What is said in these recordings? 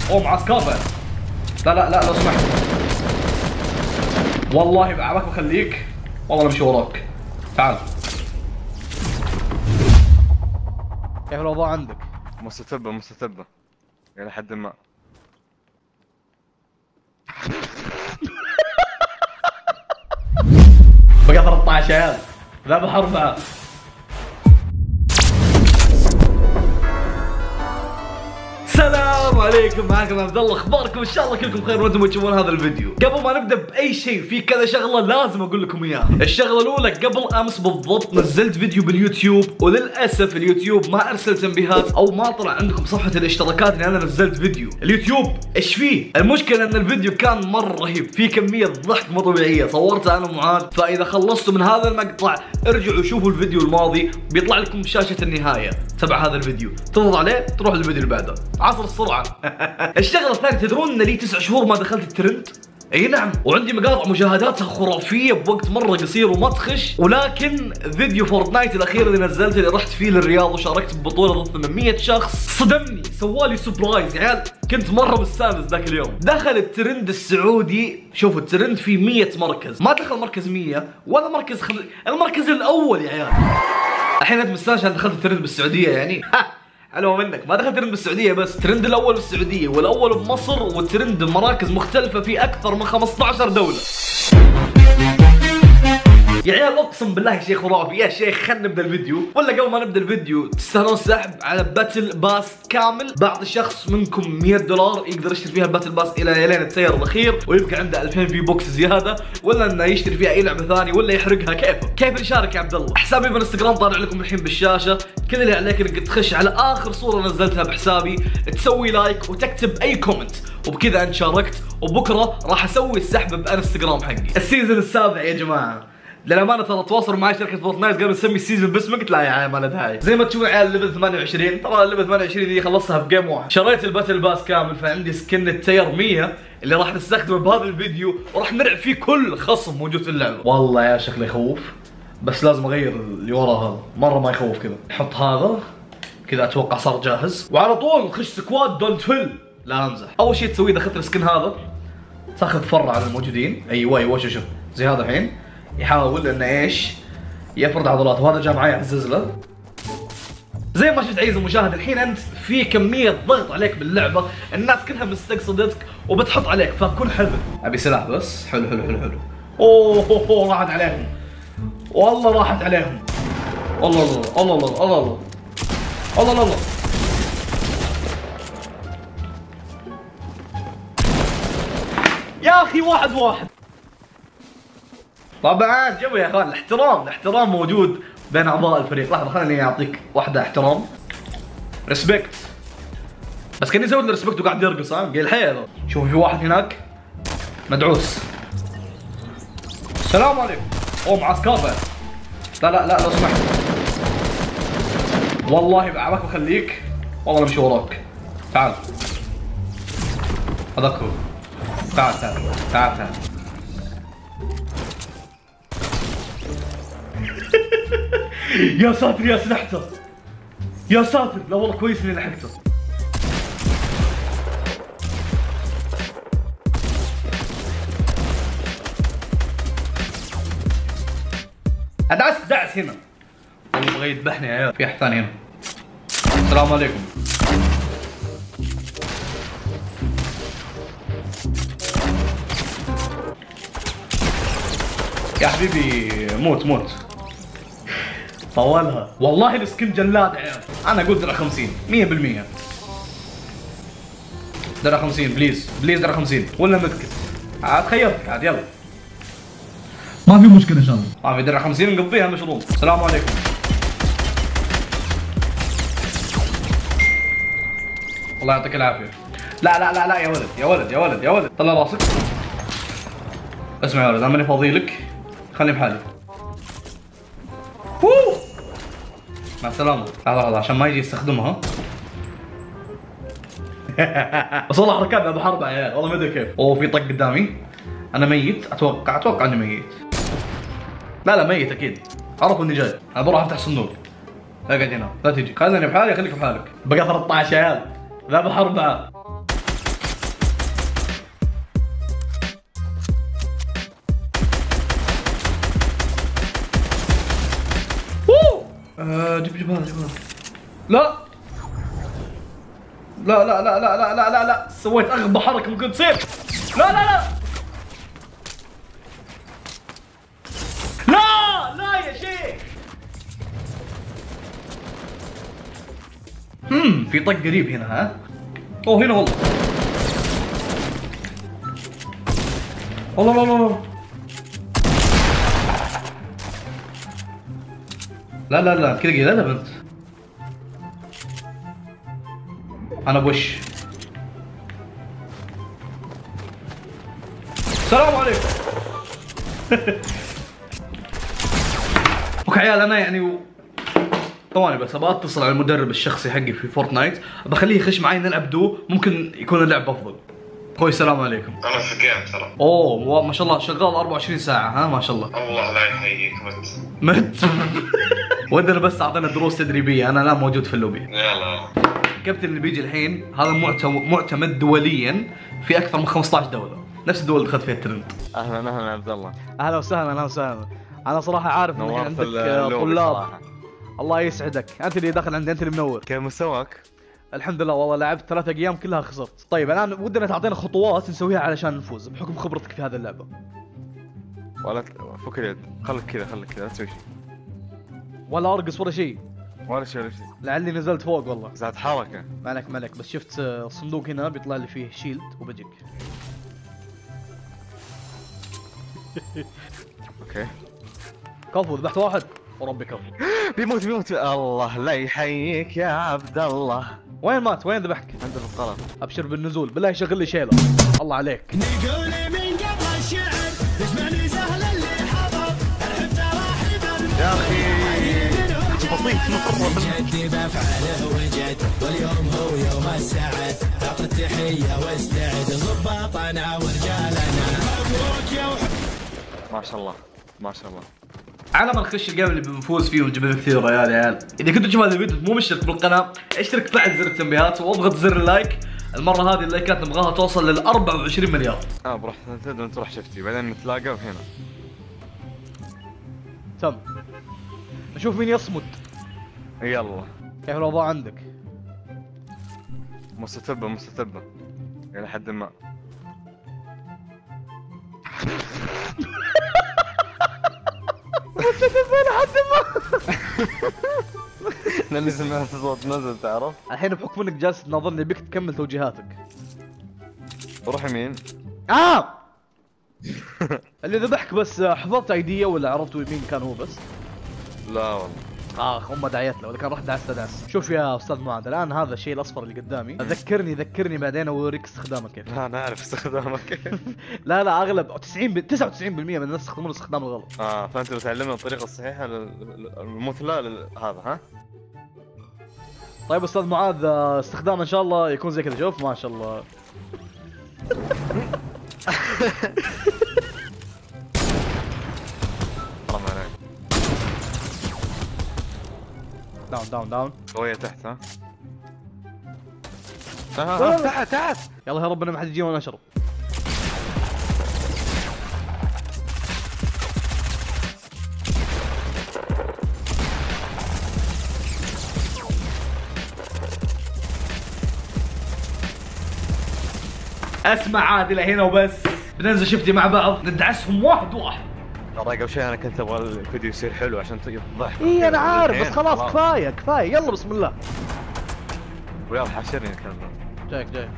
اوه معسكر بعد. لا لا لا لو سمحت والله بعبك بخليك، والله بمشي وراك. تعال. كيف الاوضاع عندك؟ مستتبة الى حد ما. بقى 13 عيال ذبح 4. السلام عليكم، معكم عبد الله، اخباركم؟ ان شاء الله كلكم بخير وانتم تشوفون هذا الفيديو. قبل ما نبدا باي شيء في كذا شغله لازم اقول لكم اياها. الشغله الاولى، قبل امس بالضبط نزلت فيديو باليوتيوب وللاسف اليوتيوب ما ارسل تنبيهات او ما طلع عندكم صفحه الاشتراكات اني انا نزلت فيديو. اليوتيوب ايش فيه؟ المشكله ان الفيديو كان مره رهيب، في كميه ضحك مو طبيعيه، صورته انا ومعاذ، فاذا خلصتوا من هذا المقطع ارجعوا شوفوا الفيديو الماضي بيطلع لكم بشاشه النهايه تبع هذا الفيديو، تضغط عليه تروح للفيديو اللي بعده. عصر السرعه. الشغله الثانيه، تدرون ان لي 9 شهور ما دخلت الترند؟ اي نعم، وعندي مقاطع مشاهداتها خرافيه بوقت مره قصير وما تخش، ولكن فيديو فورتنايت الاخير اللي نزلته اللي رحت فيه للرياض وشاركت ببطوله ضد 800 شخص صدمني، سوالي سبرايز يا عيال، كنت مره مستانس ذاك اليوم. دخل الترند السعودي، شوفوا الترند فيه 100 مركز، ما دخل مركز 100 ولا مركز المركز الاول يا عيال. الحين انت مستانس عشان دخلت الترند بالسعوديه يعني؟ حلوه منك، ما دخلت ترند بالسعوديه بس، الترند الاول بالسعوديه والاول بمصر والترند بمراكز مختلفه في اكثر من 15 دوله. يا عيال اقسم بالله شيء خرافي. يا شيخ خلينا نبدا الفيديو، ولا قبل ما نبدا الفيديو تستاهلون سحب على باتل باس كامل، بعطي شخص منكم $100 يقدر يشتري فيها الباتل باس الى لين التير الاخير ويبقى عنده 2000 في بوكس زياده، ولا انه يشتري فيها اي لعبه ثانيه ولا يحرقها كيفه. كيف يشارك يا عبد الله؟ حسابي بالانستغرام طالع لكم الحين بالشاشه، كل اللي عليك انك تخش على اخر صوره نزلتها بحسابي، تسوي لايك وتكتب اي كومنت، وبكذا انت شاركت، وبكره راح اسوي السحب بالانستغرام حقي. السيزون السابع يا جماعه، للامانه ترى تواصلوا معي شركه فورتنايت قبل نسمي السيزون باسمك، قلت لا يا عيال ما له داعي. زي ما تشوفون عيال ليفل 28، ترى الليفل 28 دي خلصتها في جيم واحد. شريت الباتل باس كامل، فعندي سكن التير 100 اللي راح نستخدمه بهذا الفيديو وراح نلعب فيه كل خصم موجود في اللعبه. والله يا شكله يخوف، بس لازم اغير اللي ورا هذا، مره ما يخوف كذا. نحط هذا كذا، اتوقع صار جاهز، وعلى طول نخش سكواد دونت فيل. لا امزح. اول شيء تسويه اذا اخذت السكن هذا، تاخذ فرع على الموجودين. ايوه ايوه شوف زي هذا الحين، يحاول انه ايش؟ يفرض عضلاته، وهذا جاء معي اعزز له. زي ما شفت عزيزي المشاهد، الحين انت في كميه ضغط عليك باللعبه، الناس كلها مستقصدتك وبتحط عليك، فكن حذر. ابي سلاح بس. حلو حلو حلو حلو. اوه راحت عليهم، والله راحت عليهم. الله الله الله الله الله الله الله الله. يا اخي واحد طبعا جبوا يا اخوان، الاحترام موجود بين اعضاء الفريق. لحظه خليني اعطيك واحده احترام، ريسبكت. بس كاني سويت له ريسبكت وقاعد يرقص، ها قال الحيل. شوف في واحد هناك مدعوس. السلام عليكم. اوه معسكر بعد. لا لا لا لو سمحت والله بعبك بخليك، والله بمشي وراك. تعال هذاك هو. تعال تعال تعال تعال. يا ساتر يا سلحته، يا ساتر. لا والله كويس اني لحقته. دعس هنا، والله بغى يذبحني يا عيال. في احد ثاني هنا. السلام عليكم. يا حبيبي موت طولها. والله السكن جلاد يا عيال. انا اقول درع 50 100%. درع 50 بليز درع 50 ولا متكت، عاد خيرتك عاد. يلا ما في مشكله ان شاء الله. ما في درع 50 نقضيها مشروم. السلام عليكم. الله يعطيك العافيه. لا لا لا لا يا ولد يا ولد يا ولد يا ولد، طلع راسك. اسمع يا ولد، انا ماني فاضي لك، خليني بحالي. مع السلامة. لحظة عشان ما يجي يستخدمها. بس والله حركات ابو حرب يا عيال، والله ما ادري كيف. اوه في طق قدامي، انا ميت اتوقع اني ميت. لا ميت اكيد، عرفوا اني جاي. انا بروح افتح صندوق. اقعد هنا لا تجي، خليني بحالي خليك بحالك. بقى 13 يا عيال، ذا بحرب. جيب هذا لا لا لا لا لا لا لا لا لا سويت اغبى حركه ممكن تصير. لا لا لا لا لا يا شيخ. في طق قريب هنا ها. اوه هنا والله. الله الله الله. لا لا لا كذا لا لا بنت. انا بوش. السلام عليكم. اوكي عيال انا يعني ثواني بس ابغى اتصل على المدرب الشخصي حقي في فورتنايت، بخليه يخش معي نلعب دو، ممكن يكون اللعب افضل. اخوي السلام عليكم. انا في الجيم ترى. اوه ما شاء الله شغال 24 ساعة ها ما شاء الله. الله لا يحييك مت. ودنا بس اعطينا دروس تدريبية، انا لا موجود في اللوبي. يلا. الكابتن اللي بيجي الحين هذا معتمد دوليا في اكثر من 15 دولة، نفس الدول اللي دخلت فيها الترند. اهلا اهلا عبد الله. اهلا وسهلا اهلا وسهلا. انا صراحه عارف انك عندك طلاب. الله يسعدك، انت اللي داخل عندي، انت اللي منور. كيف مستواك؟ الحمد لله والله لعبت 3 ايام كلها خسرت. طيب الان ودنا تعطينا خطوات نسويها علشان نفوز بحكم خبرتك في هذه اللعبه. ولا فك اليد، خليك كذا لا تسوي شيء. ولا ارقص ولا شيء. ولا شيء. لعلي نزلت فوق والله. زاد حركه. مالك بس شفت الصندوق هنا بيطلع لي فيه شيلد وبجيك. اوكي. كفو ذبحت واحد وربي كفو. بيموت الله لا يحييك يا عبد الله. وين مات؟ وين ذبحك؟ عند القلم. ابشر بالنزول بالله شغل لي شيله. الله عليك. نقول من قبل الشعر اسمعني سهل اللي حضر الحب تراحب يا اخي بطيء مره. جدي بفعله وجد واليوم هو يوم السعد اعطي التحيه واستعد ضباطنا ورجالنا مبروك يا ما شاء الله ما شاء الله. على ما نخش الجيم اللي بنفوز فيه ونجيب كثير يا عيال. اذا كنتوا تشوفوا هذا الفيديو مو مشترك بالقناه اشترك فعل زر التنبيهات واضغط زر اللايك. المره هذه اللايكات نبغاها توصل لل 24 مليار. بروح تروح شفتي بعدين نتلاقى هنا. تم. نشوف مين يصمد. يلا. كيف الاوضاع عندك؟ مستتبة الى حد ما. لاني سمعت صوت نزل تعرف. الحين بحكم انك جالس تناظرني بك تكمل توجيهاتك. روح يمين. اللي ذبحك بس حفظت ايديه ولا عرفت مين كان هو بس؟ لا والله. امه دعيت له ولا كان راح دعس. شوف يا استاذ معاذ الان هذا الشيء الاصفر اللي قدامي ذكرني بعدين اوريك استخدامه كيف. لا انا اعرف استخدامه كيف. لا اغلب 99% من الناس يستخدمون الاستخدام الغلط. فانت بتعلمنا الطريقه الصحيحه المثلى هذا ها. طيب استاذ معاذ استخدامه ان شاء الله يكون زي كذا. شوف ما شاء الله. حرام عليك. داون قوية تحت ها. تحت. يلا يا ربنا ما حد يجينا ونشرب. اسمع عادله هنا وبس. بننزل شفتي مع بعض ندعسهم واحد. ترى قبل شيء انا كنت ابغى الفيديو يصير حلو عشان تضحك. اي انا عارف بس خلاص كفايه يلا بسم الله. ويلا حاشرني الكلام. جايك.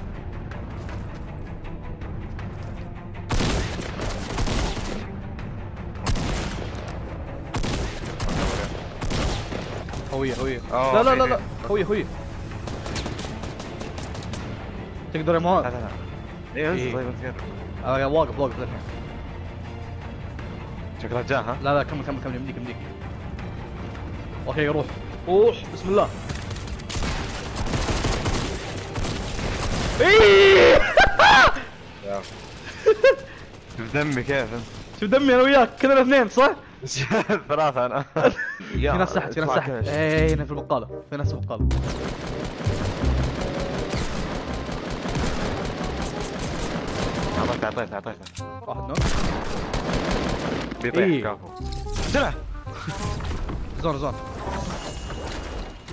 هوية لا هوية تقدر يا معاذ. ايوه طيب انت واقف الحين. شكلها جاء ها. لا كمل يمديك. اوكي روح بسم الله. شوف دمي كيف انت. شوف دمي انا وياك كذا الاثنين صح؟ ثلاثة انا. في ناس تحت هنا في البقالة. في ناس في البقالة. اعطيته واحد نوك. بيطيح كافو. سرع. زون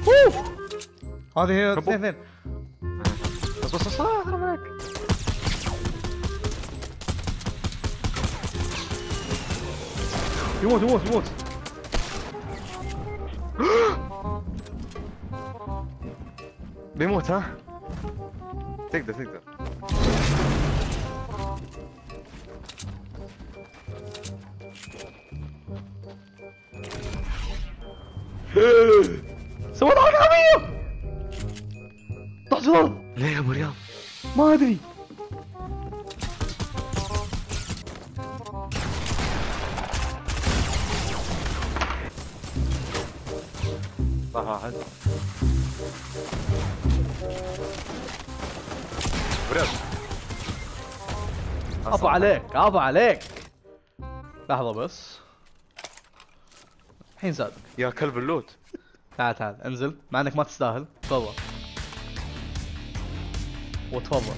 هذه هي اثنين. بس حرام عليك. يموت. بيموت ها؟ تقدر. سوى ضحك غبية. تحصل ليه يا ابو رياض؟ ما ادري. طاح واحد. ابو رياض عفو عليك. لحظة بس. الحين زادك. يا كلب اللوت. تعال انزل مع انك ما تستاهل. تفضل. وتفضل.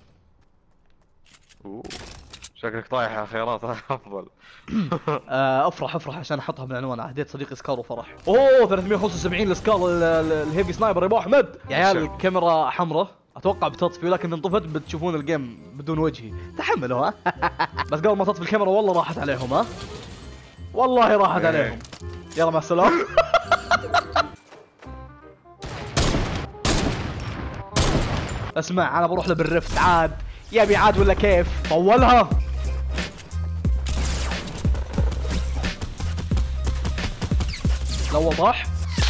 شكلك طايح يا خيارات افضل. افرح عشان احطها بالعنوان. اهديت صديقي سكار وفرح. اوه 375 السكار الهيفي سنايبر يا ابو احمد. يا عيال الكاميرا حمراء اتوقع بتطفي لكن انطفت بتشوفون الجيم بدون وجهي. تحملوا ها. بس قبل ما تطفي الكاميرا والله راحت عليهم ها. والله راحت عليهم. يلا مع السلامة. اسمع انا بروح له بالرفت عاد. يبي عاد ولا كيف؟ طولها. لو وضح.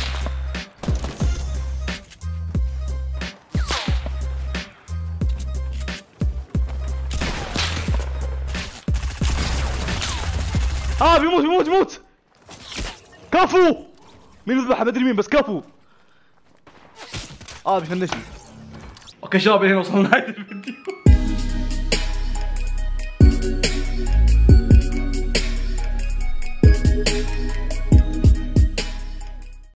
بيموت. كفو. مين يذبحها؟ ما ادري مين بس كفو. بيفنشني. اوكي شباب هنا وصلنا نهاية الفيديو.